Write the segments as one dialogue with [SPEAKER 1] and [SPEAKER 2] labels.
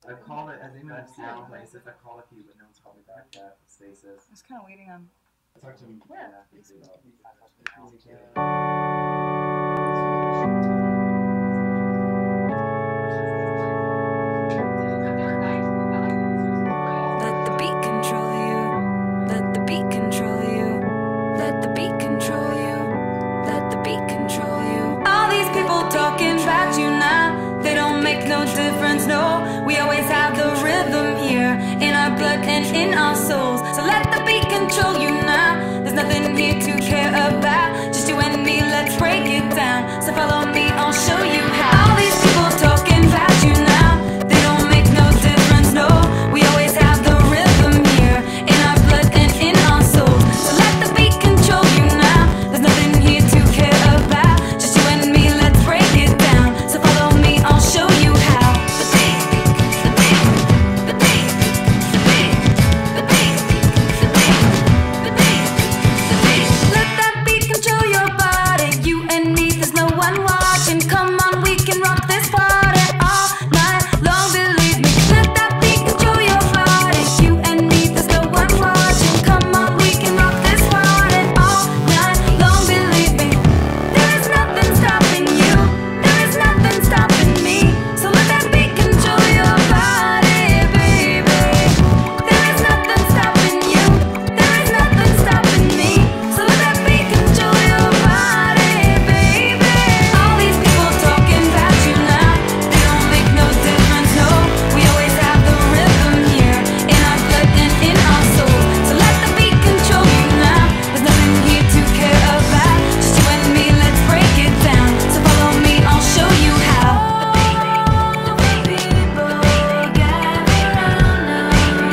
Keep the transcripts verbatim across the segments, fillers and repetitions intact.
[SPEAKER 1] I've called it, I think I've sound places, I've called a few, but no one's called me back yet. Stasis.
[SPEAKER 2] I was kind of waiting on.
[SPEAKER 1] I talked to him.
[SPEAKER 2] Where?
[SPEAKER 3] Let the beat control you. Let the beat control you. Let the beat control you. Let the beat control you. All these people talking about you now, they don't make no difference, no. We always have the rhythm here in our blood and in our souls. So let the beat control you now. There's nothing here to care about. Just you and me, let's break it down. So follow me, I'll show you how. All these people talking about you now, they don't make no difference, no. We always have the rhythm here in our blood and in our souls. So let the beat control you now. There's nothing here to care about. Just you and me, let's break it down. So follow me, I'll show you how. The beat, the beat, the beat, the beat, the beat, the beat, the beat, the beat. Let that beat control your body. You and me, there's no one watching. Come on, we can rock this party all night long. Believe me. Let that beat control your body. You and me, there's no one watching. Come on, we can rock this party all night long. Believe me. There is nothing stopping you. There is nothing stopping me. So let that beat control your body, baby. There is nothing stopping you. There is nothing stopping me. So let that beat control your body, baby. All these people talking about you now, they don't make no difference, no. We always have the rhythm here in our blood and in our soul. So let the beat control you now. There's nothing here to care about. Just you and me, let's break it down. So follow me, I'll show you how. The beat, the people gather round now.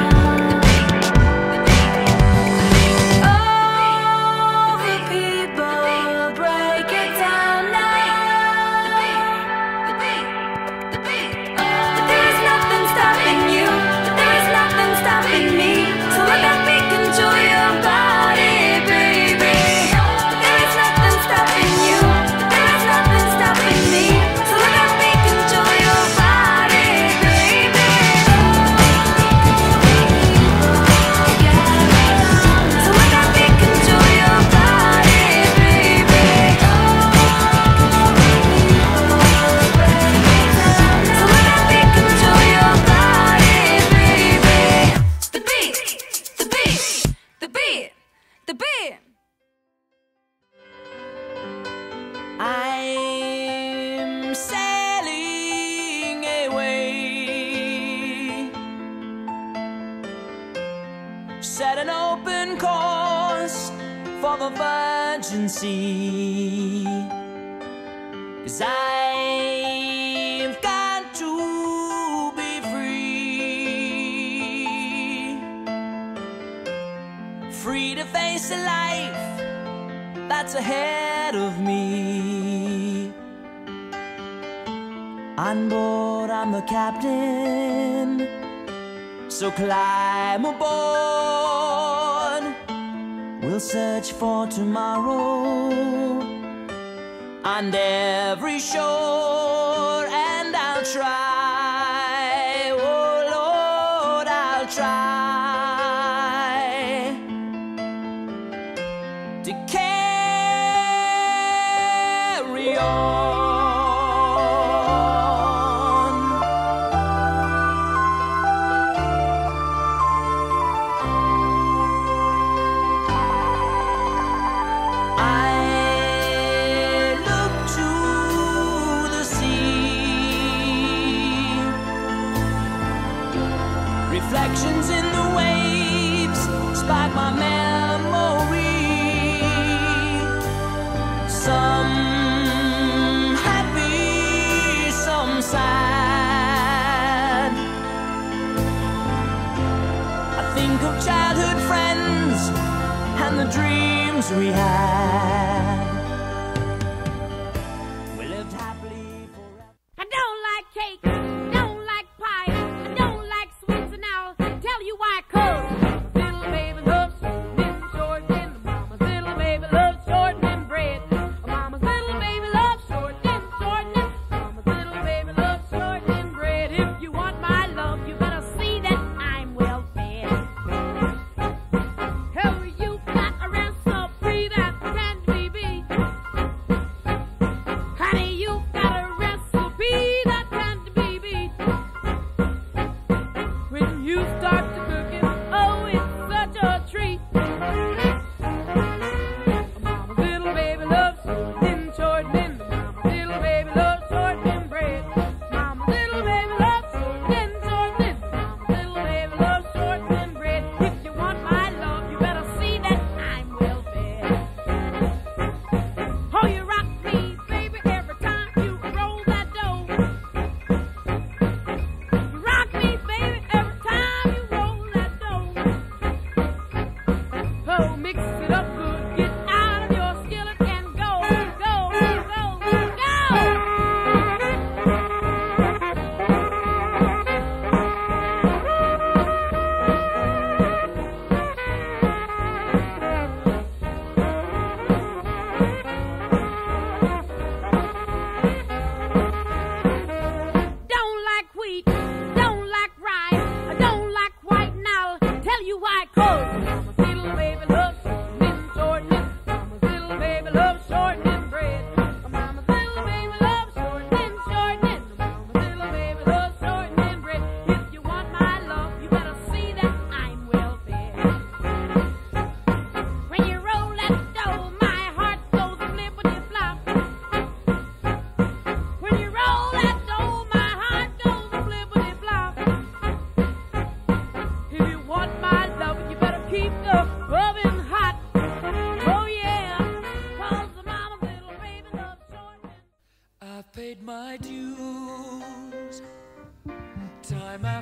[SPEAKER 3] Oh, the people break it down now. The beat, the beat. But there is nothing stopping you. But there is nothing stopping me. So let that beat control your body, baby. There is nothing stopping you. But there is nothing stopping me. So let that beat control your body, baby. So let that beat control your body, baby. So let that beat control your body, baby. The beat, the beat, the beat, the beat. I'm sailing away, set an open course for the virgin sea. 'Cause I've got to be free, free to face a life that's ahead of me. On board, I'm the captain, so climb aboard. We'll search for tomorrow on every shore, and I'll try, oh Lord, I'll try to carry on. I look to the sea, reflections in the waves spark my memory. Some happy, some sad. I think of childhood friends and the dreams we had. We lived happily forever.
[SPEAKER 4] I don't like cake, don't like pie, I don't like sweets, and I'll tell you why. 'Cause little baby loves shortening, shortening. Mama's little baby loves shortening bread. Mama's little baby loves shortening, shortening. Mama's little baby loves shortening bread. If you want my love, you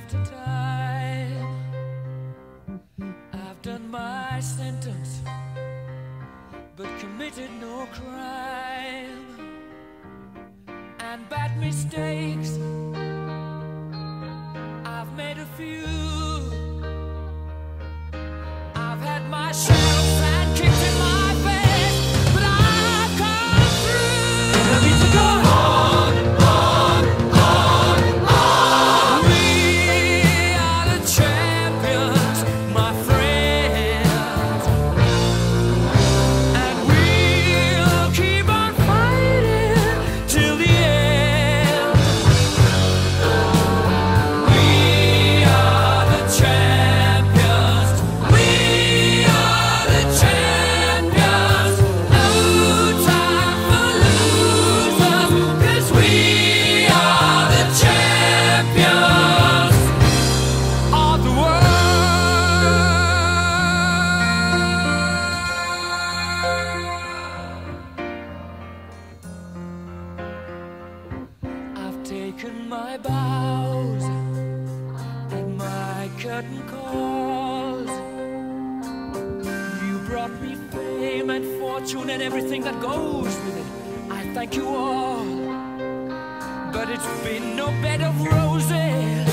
[SPEAKER 2] after time. I've done my sentence, but committed no crime. And bad mistakes, I've made a few. I've had my share of sand kicked in my face, but I've come through. And I need to go on, on, on, on. We are the champions, my friends, and we'll keep on fighting till the end. We are the champions. We are the champions. No time for losers, 'cause we are the champions of the world. I've taken my bows and my curtain calls. You brought me fame and fortune and everything that goes with it. I thank you all, but it's been no bed of roses.